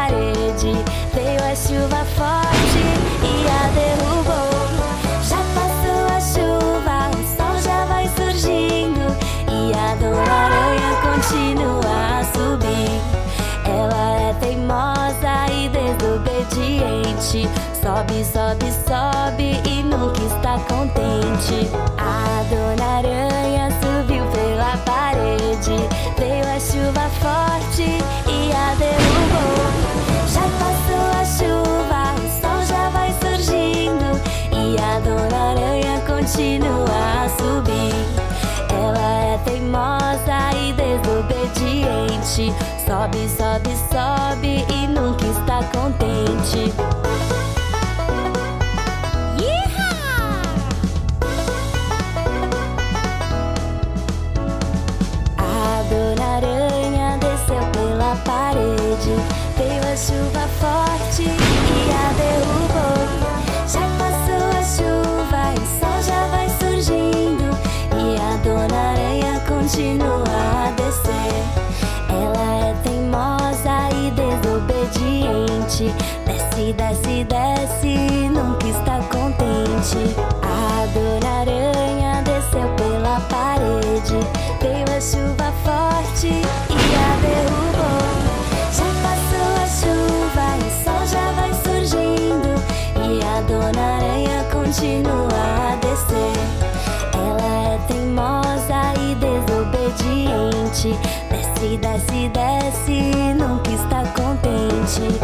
parede. Veio a chuva forte e a derrubou. Já passou a chuva, o sol já vai surgindo e a Dona Aranha continua a subir. Ela é teimosa e desobediente. Sobe, sobe, sobe e nunca está contente. A Dona Aranha subiu pela parede. Veio a chuva forte e a derrubou. Já passou a chuva, o sol já vai surgindo e a Dona Aranha continua a subir. Ela é teimosa e desobediente. Sobe, sobe, sobe e nunca está contente. A Dona Aranha desceu pela parede. Veio a chuva forte e a derrubou. Já passou a chuva e o sol já vai surgindo e a Dona Aranha continua a descer. Ela é teimosa e desobediente. Desce, desce, desce, nunca está contente. A Dona Aranha desceu pela parede. Veio a chuva forte e a derrubou. Já passou a chuva e o sol já vai surgindo e a Dona Aranha continua a descer. Ela é teimosa e desobediente. Desce, desce, desce, nunca está contente.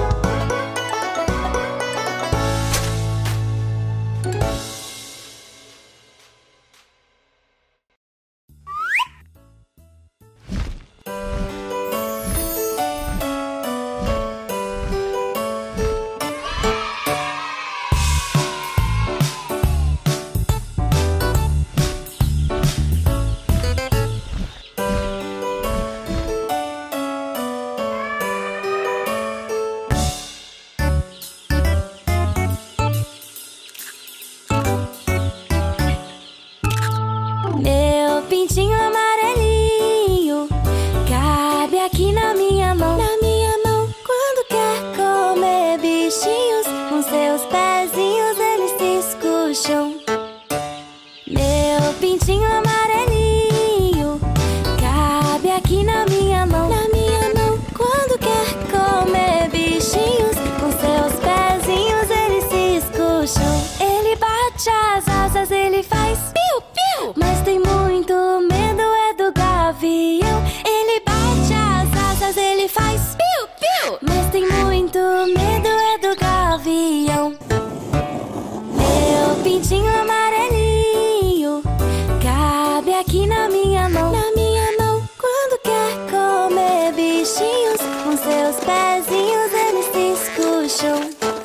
Meu pintinho amarelinho cabe aqui na minha mão. Na minha mão, quando quer comer bichinhos, com seus pezinhos eles se escucham. Meu pintinho amarelinho cabe aqui na minha mão. Na minha mão, quando quer comer bichinhos, com seus pezinhos eles se escucham. Ele bate as asas, ele faz piu, piu, mas tem muito medo é do gavião. Ele bate as asas, ele faz piu, piu, mas tem muito medo é do gavião. Meu pintinho amarelinho cabe aqui na minha mão. Na minha mão, quando quer comer bichinhos, com seus pezinhos eles se escucham.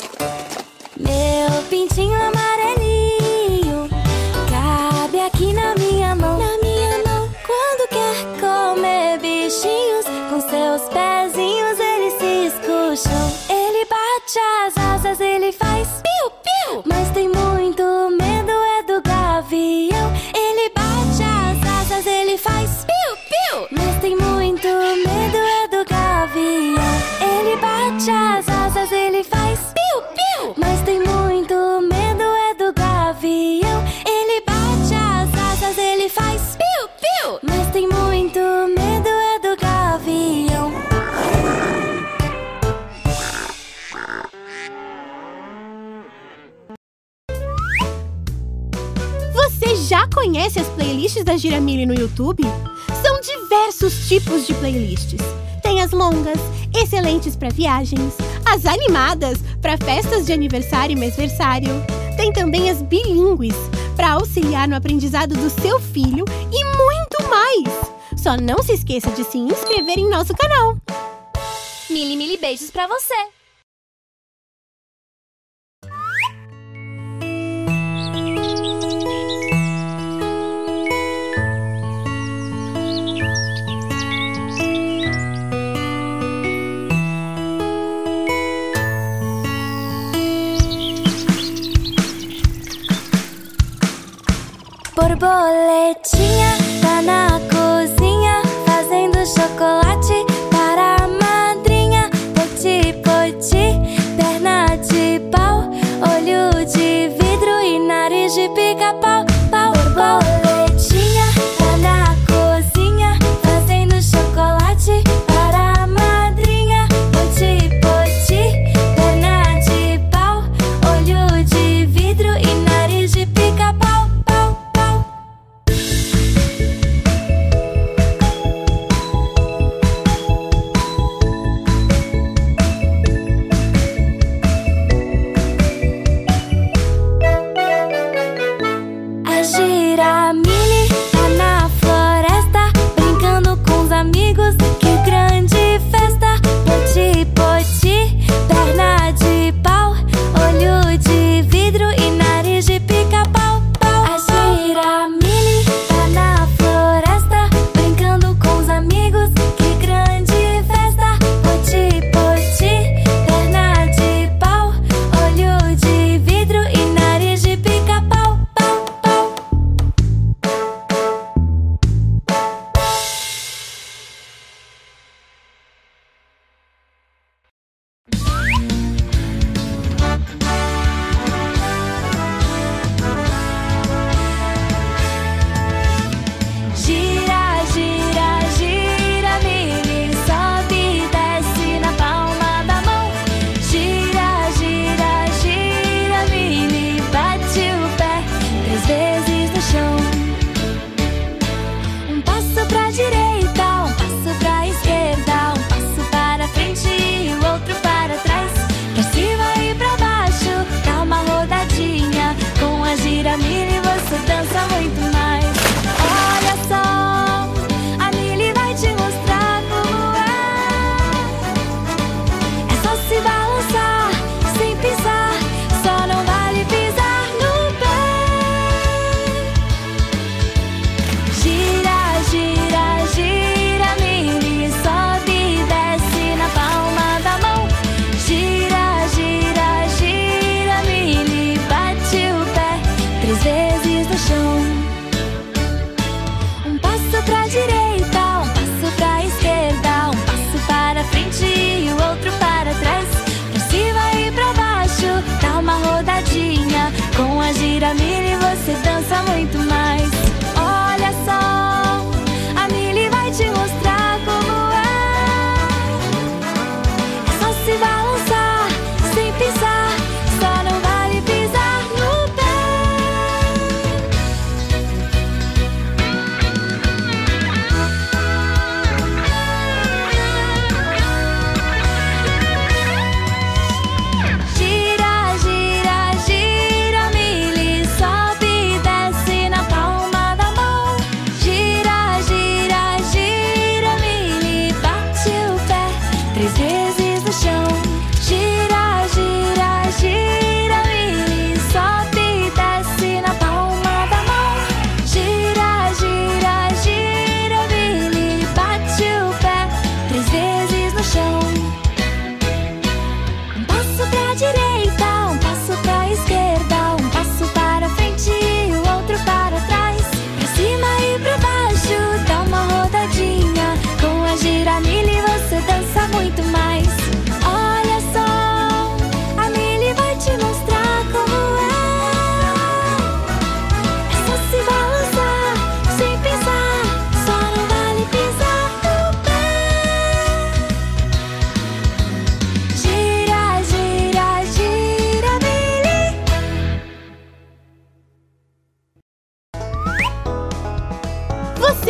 Meu pintinho amarelinho cabe aqui na minha mão. Na minha mão, quando quer comer bichinhos, com seus pezinhos eles se escucham. Ele bate as asas, ele faz piu, piu, mas tem muito medo é do gavião. Ele bate as asas, ele faz piu, piu, mas tem muito medo é do gavião. Ele bate as asas, ele faz piu, piu, mas tem muito medo é do gavião. Ele bate as asas, ele faz piu, piu, mas tem muito medo é do gavião. Você já conhece as playlists da Giramille no YouTube? São diversos tipos de playlists. Tem as longas, excelentes para viagens, as animadas para festas de aniversário e mêsversário. Tem também as bilíngues para auxiliar no aprendizado do seu filho e muito mais. Só não se esqueça de se inscrever em nosso canal. Mili beijos pra você. Borboletinha tá na cozinha fazendo chocolate para a madrinha. Poti, poti.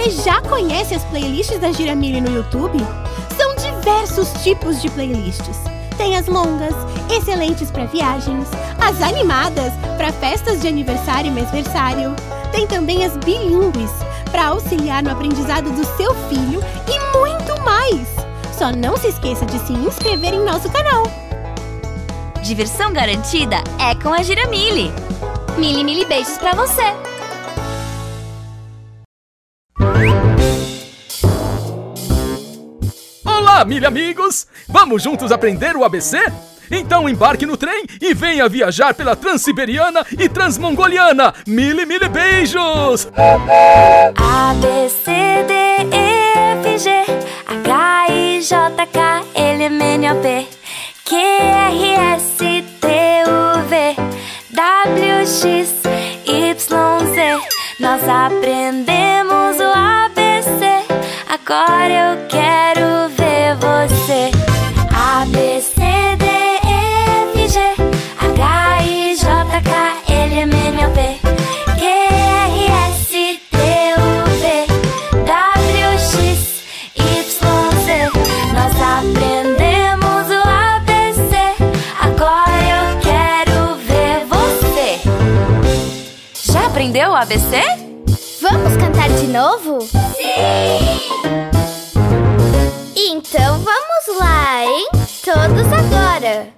Você já conhece as playlists da Giramille no YouTube? São diversos tipos de playlists. Tem as longas, excelentes para viagens, as animadas para festas de aniversário e mêsversário. Tem também as bilíngues para auxiliar no aprendizado do seu filho e muito mais. Só não se esqueça de se inscrever em nosso canal. Diversão garantida é com a Giramille. Mili beijos pra você. Olá, Mili amigos! Vamos juntos aprender o ABC? Então embarque no trem e venha viajar pela Transiberiana e Transmongoliana. Mili beijos! A, B, C, D, E, F, G, H, I, J, K, L, M, N, O, P, Q, R, S, T, U, V, W, X, Y, Z. Nós aprendemos o ABC. Agora eu quero ver você. A, B, C, D, E, F, G, H, I, J, K, L, M, N, O, P, Q, R, S, T, U, V, W, X, Y, Z. Nós aprendemos o ABC. Agora eu quero ver você. Já aprendeu o ABC? Vamos cantar de novo? Sim! Então vamos lá, hein? Todos agora!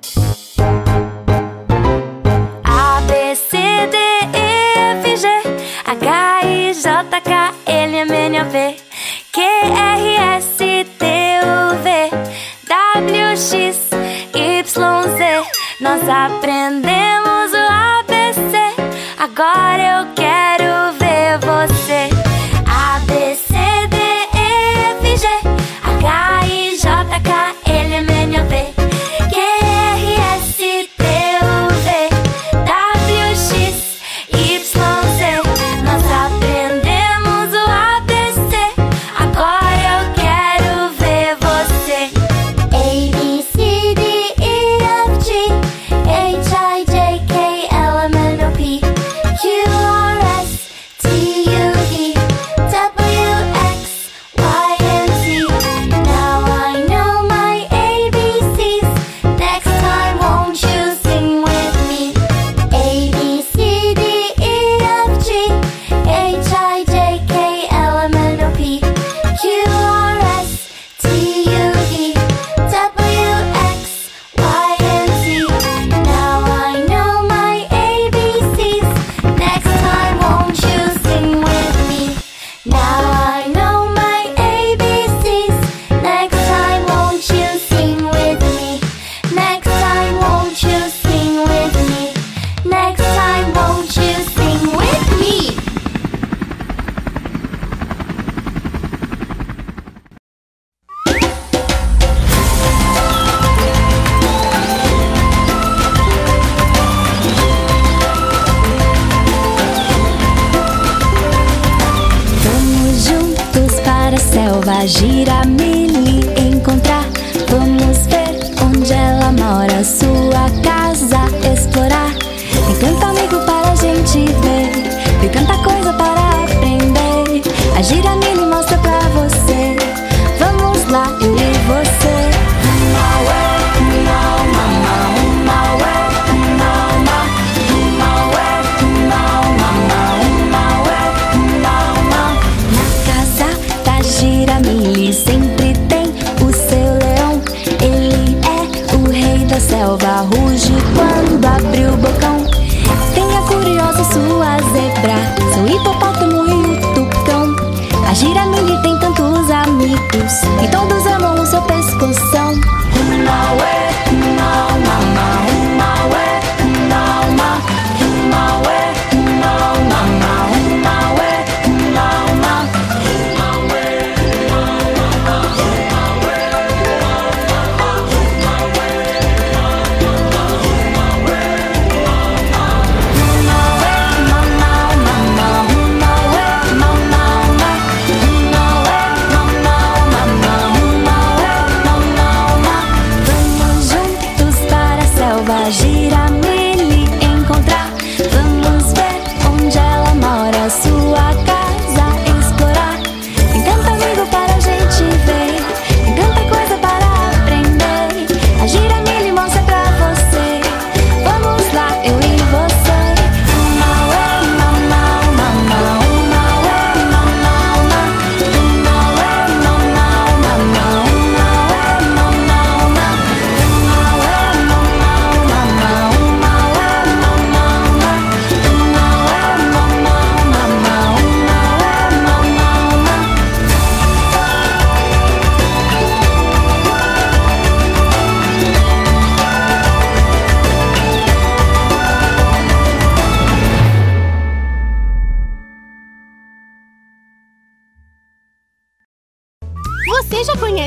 A, B, C, D, E, F, G, H, I, J, K, L, M, N, O, P, Q, R, S, T, U, V, W, X, Y, Z. Nós aprendemos o ABC. Agora eu quero ver você. A, B, C, D, E, F, G, H, I, J, K, L, M, N, O, P, Q, R, S, T, U, V, W, X, Y, Z. Nós aprendemos o ABC. Agora eu quero ver você. A, B, C, D, E, F, G, H, I, J, K, L, M, N, O, P, Q, R, S, T, U, V, W, X, Y, and Z. Now I know my ABCs. Next time won't you sing with me? A, B, C, D, E, F, G, H, I, J, K, L, M, N, O, P, Q, R, S, T, U, V, W, X, Y, and Z. Now I know my ABCs. Next time won't you sing with me? Now I know my ABCs. Next time won't you sing with me? Next time won't you sing with me? Next time won't you sing with me? Vamos juntos para a selva, Giramille encontrar. Vamos ver onde ela mora, sua casa explorar. Tem tanto amigo para a gente ver, tem tanta coisa para aprender. A Giramille mostra pra você. Vamos lá, eu e você. Na casa da Giramille sempre tem o seu leão. Ele é o rei da selva, ruge quando abre o bocão. Tem a curiosa sua zebra, seu hipopótamo e o tucão. A Giramille tem tantos amigos e todos amam o seu pescoção.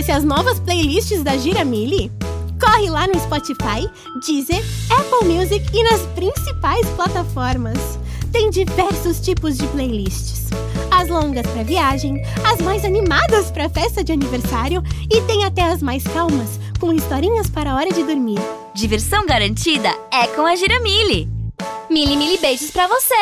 conhece as novas playlists da Giramille? Corre lá no Spotify, Deezer, Apple Music e nas principais plataformas. Tem diversos tipos de playlists. As longas para viagem, as mais animadas para festa de aniversário e tem até as mais calmas, com historinhas para a hora de dormir. Diversão garantida é com a Giramille. Mili beijos pra você.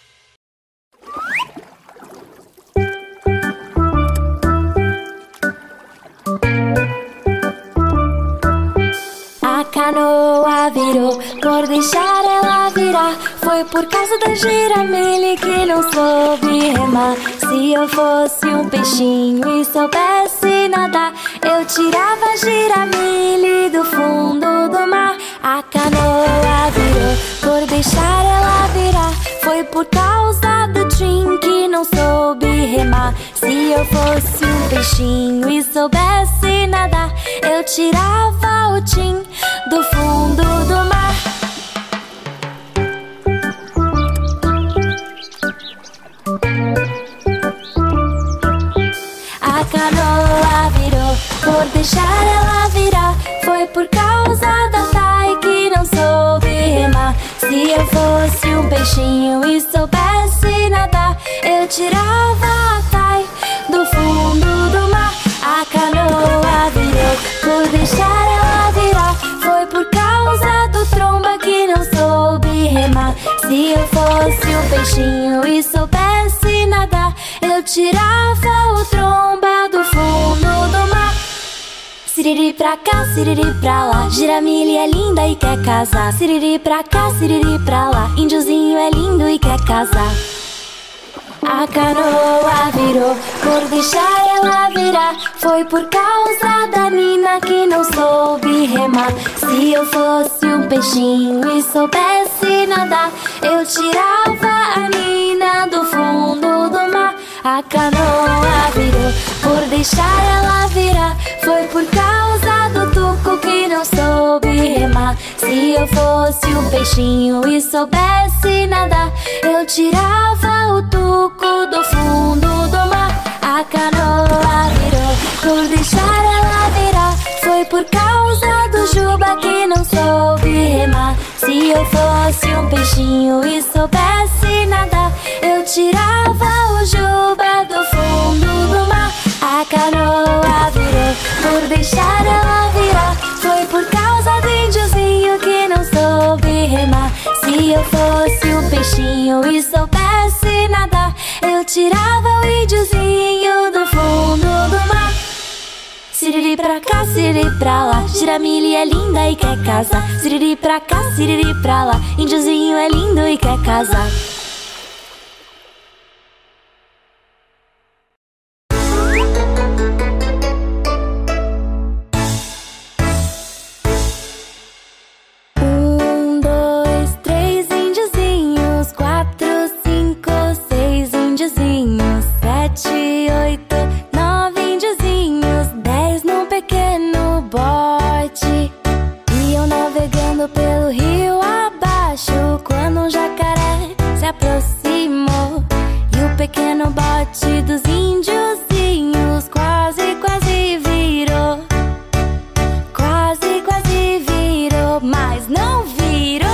A canoa virou, por deixar ela virar. Foi por causa da Giramille que não soube remar. Se eu fosse um peixinho e soubesse nadar, eu tirava a Giramille do fundo do mar. A canoa virou, por deixar ela virar. Foi por causa do Tim que não soube remar. Se eu fosse um peixinho e soubesse nadar, eu tirava o Tim do fundo do mar. A canoa virou, por deixar ela virar. Foi por causa da Tai que não soube remar. Se eu fosse um peixinho e soubesse nadar, eu tirava a Tai do fundo do mar. A canoa virou, por deixar ela virar. Foi por causa do Tromba que não soube remar. Se eu fosse um peixinho e soubesse nadar, eu tirava o Tromba do fundo do mar. Siriri pra cá, siriri pra lá, Giramille é linda e quer casar. Siriri pra cá, siriri pra lá, índiozinho é lindo e quer casar. A canoa virou, por deixar ela virar. Foi por causa da Nina que não soube remar. Se eu fosse um peixinho e soubesse nadar, eu tirava a Nina do fundo do mar. A canoa virou, por deixar ela virar. Foi por causa do Tuco que não soube remar. Se eu fosse um peixinho e soubesse nadar, eu tirava o Tuco do fundo do mar. A canoa virou, por deixar ela virar. Foi por causa do Juba que não soube remar. Se eu fosse um peixinho e soubesse nadar, eu tirava o Juba do fundo do mar. A canoa virou, por deixar ela virar. Foi por causa do índiozinho que não soube remar. Se eu fosse um peixinho e soubesse nadar, eu tirava o índiozinho do fundo do mar. Siriri pra cá, siriri pra lá, Giramille é linda e quer casar. Siriri pra cá, siriri pra lá, índiozinho é lindo e quer casar. Pelo rio abaixo, quando um jacaré se aproximou, e o pequeno bote dos índiozinhos quase, quase virou. Quase, quase virou, mas não virou.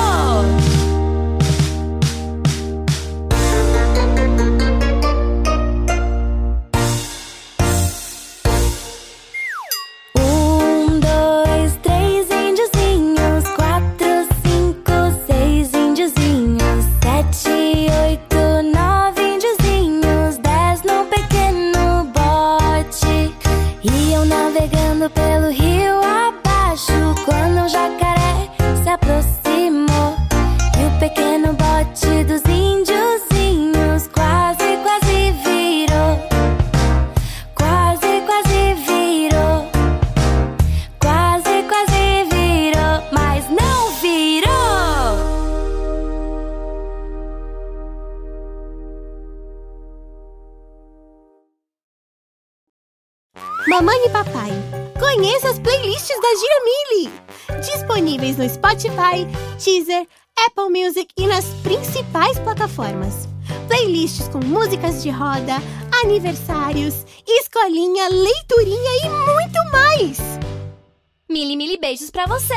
Pelo rio abaixo, quando um jacaré se aproximou, e o pequeno bote dos índiozinhos quase, quase virou. Quase, quase virou. Quase, quase virou, mas não virou. Mamãe e papai, conheça as playlists da Giramille! Disponíveis no Spotify, Deezer, Apple Music e nas principais plataformas. Playlists com músicas de roda, aniversários, escolinha, leiturinha e muito mais! Mili beijos pra você!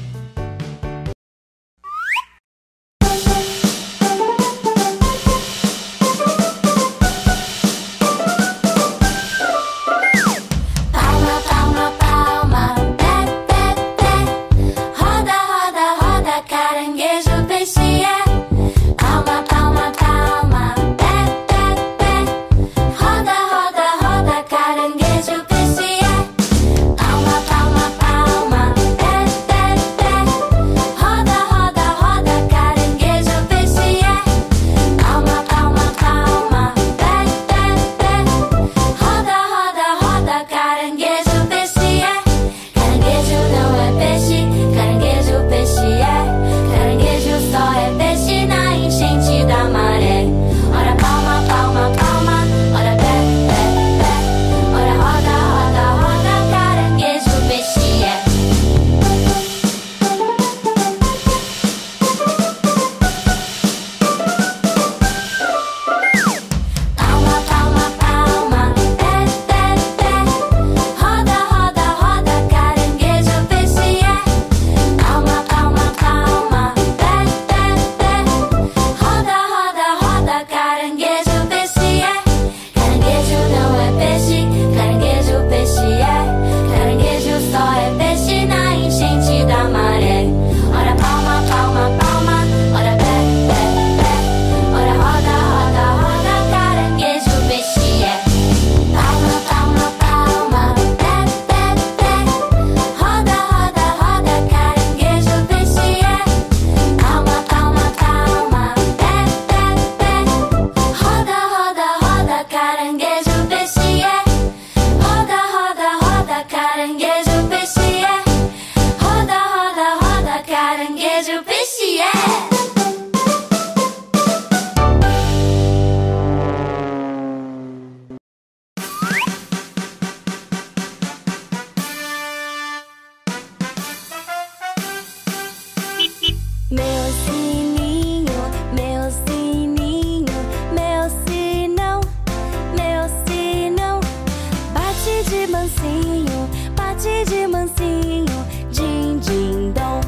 Bate de mansinho, din din dom,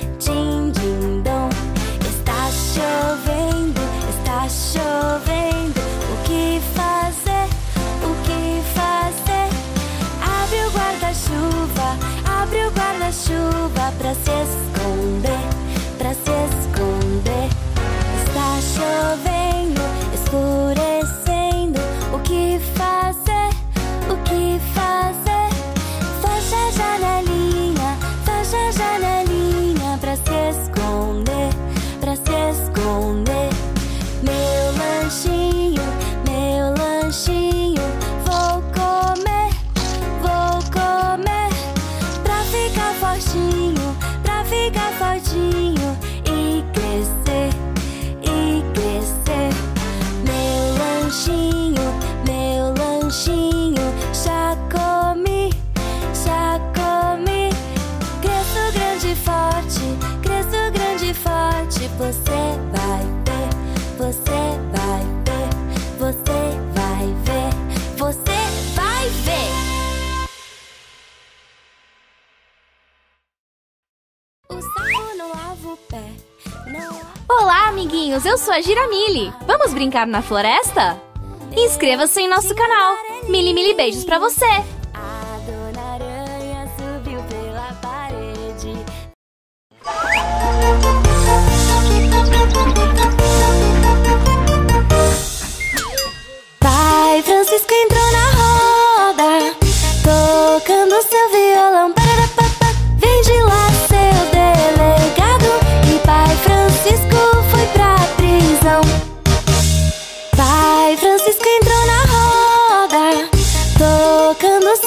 din din dom. Está chovendo, o que fazer, o que fazer? Abre o guarda-chuva pra se esconder, pra se esconder. Está chovendo, escurecendo, o que fazer, o que fazer? Fecha a janelinha pra se esconder, pra se esconder. Meu lanchinho, vou comer, pra ficar fortinho e crescer, e crescer. Meu lanchinho, já comi. Cresço grande e forte, você vai ver, você vai ver, você vai ver, você vai ver. O sapo não lava o pé, não lava... Olá, amiguinhos! Eu sou a Giramili. Vamos brincar na floresta? Inscreva-se em nosso canal. Mili beijos pra você! A Dona Aranha subiu pela parede. Pai Francisco entrou na roda, tocando seu violão. Vem de lá, seu delegado. E Pai Francisco foi pra prisão. Pai Francisco entrou na roda, tocando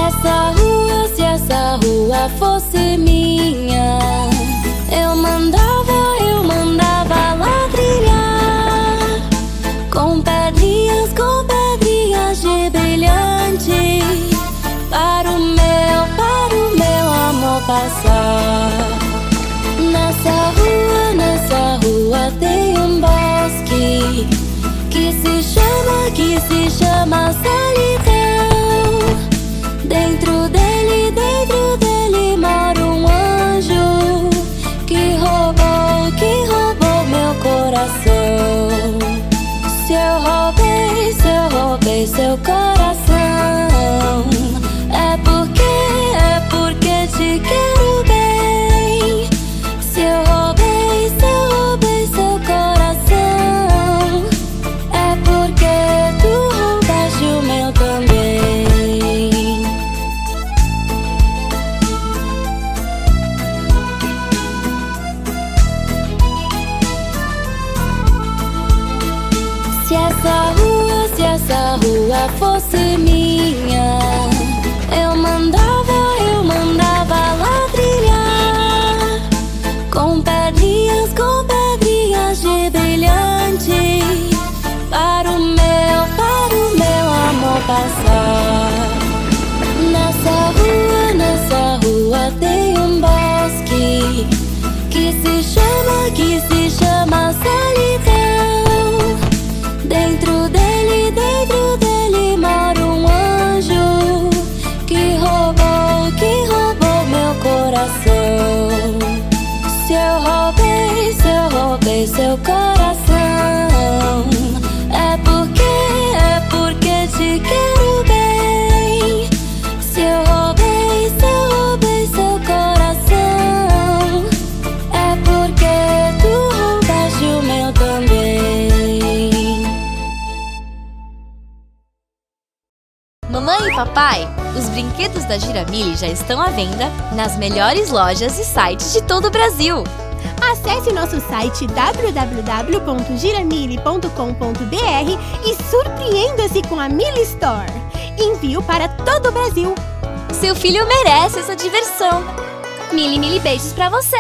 Se essa rua fosse minha, eu mandava lá trilhar, com pedrinhas de brilhante, para o meu amor passar. Nessa rua tem um bosque que se chama solidão. Dentro dele mora um anjo que roubou meu coração. Se eu roubei seu coração, é porque te quero bem. Se eu roubei seu coração, é porque tu roubaste o meu também. Se essa rua fosse minha, eu mandava lá trilhar, com pedrinhas de brilhante, para o meu amor passar. Nessa rua tem um bosque que se chama solidão. Dentro dele mora um anjo que roubou meu coração. Se eu roubei seu coração, é porque te quero bem. Se eu roubei seu coração, é porque tu roubaste o meu também. Mamãe e papai, os brinquedos da Giramille já estão à venda nas melhores lojas e sites de todo o Brasil. Acesse nosso site www.giramille.com.br e surpreenda-se com a Mille Store. Envio para todo o Brasil. Seu filho merece essa diversão. Mille beijos pra você.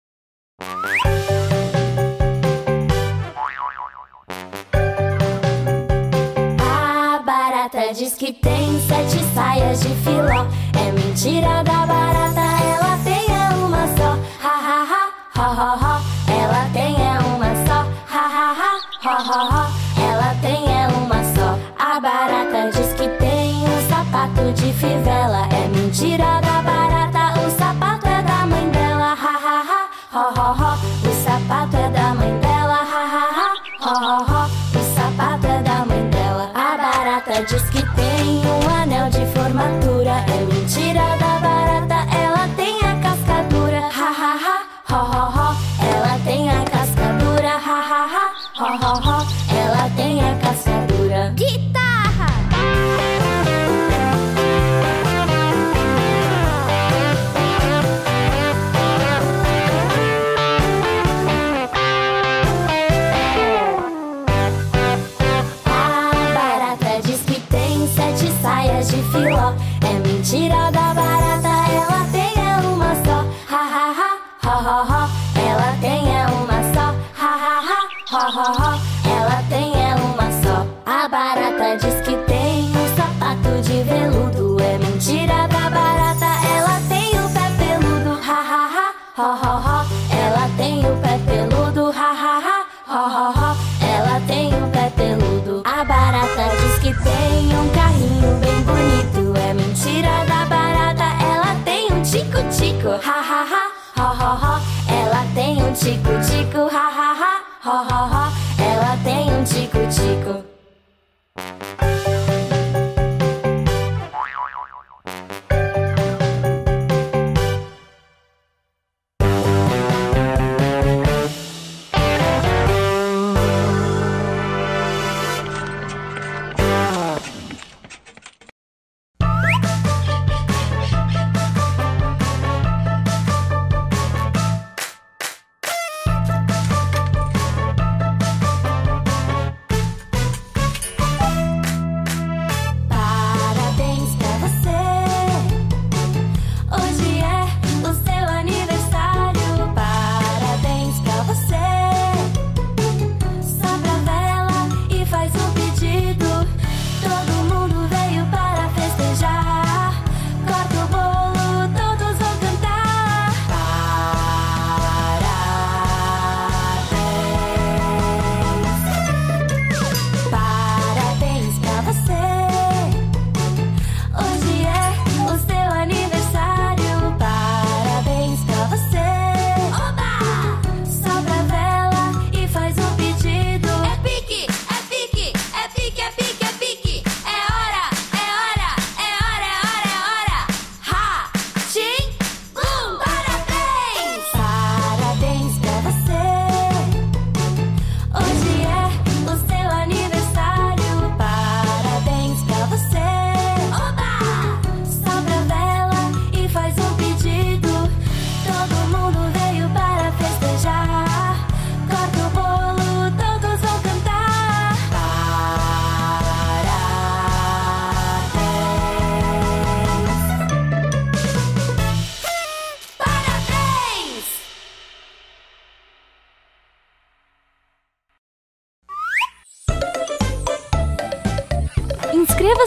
A barata diz que tem 7 saias de filó. É mentira da barata, ela tem uma só. Ha ha ha, ho ho ho. Ela tem uma só. Ha ha ha, ho ho ho. Ela tem uma só. A barata diz que tem um sapato de fivela. É mentira da barata, o sapato é da mãe dela. Ha ha ha, ho ho ho. O sapato é da mãe dela. Ha ha ha, ho ho ho. O sapato é da mãe dela. A barata diz que tem um anel de formatura. É mentira da barata, ela tem a cascadura. Ha ha ha, ho ho ho. Ela tem a cascadura. Ha ha ha, ho ho ho. Ela tem a cascadura. Guitarra! A barata diz que tem 7 saias de filó. É mentira da barata, ela tem uma só. Ha ha ha, ho ho ho. Ela tem uma só. Ha ha ha, ho ho ho. Ela tem uma só. A barata diz que tem um sapato de veludo. É mentira da barata, ela tem o pé peludo. Ha ha ha, ho ho ho. Ela tem o pé peludo. Ha ha ha, ho ho ho. Ela tem o pé peludo. A barata diz que tem um carrinho bem bonito. É mentira da barata,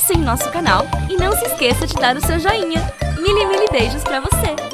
inscreva-se em nosso canal e não se esqueça de dar o seu joinha. Mili beijos pra você!